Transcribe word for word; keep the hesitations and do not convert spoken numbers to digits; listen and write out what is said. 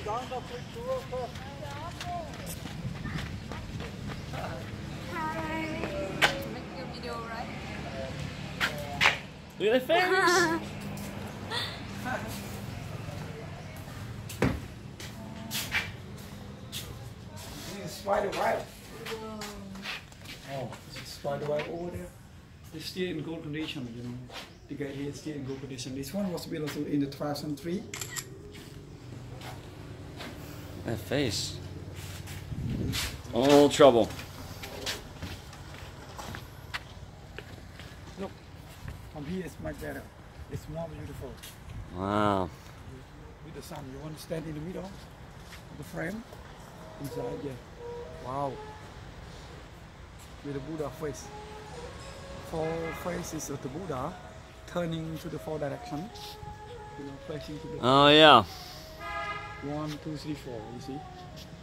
Making a video, right? Look at the face! This is spider web. Oh, this is spider web over there. It's still in good condition, you know. The guy here is still in good condition. This one was built in the two thousand three. That face. All trouble. Look, from here it's much better. It's more beautiful. Wow. With the sun, you want to stand in the middle of the frame? Inside, yeah. Wow. With the Buddha face. Four faces of the Buddha turning to the four directions. You know, facing to the Oh yeah. one, two, three, four. You see?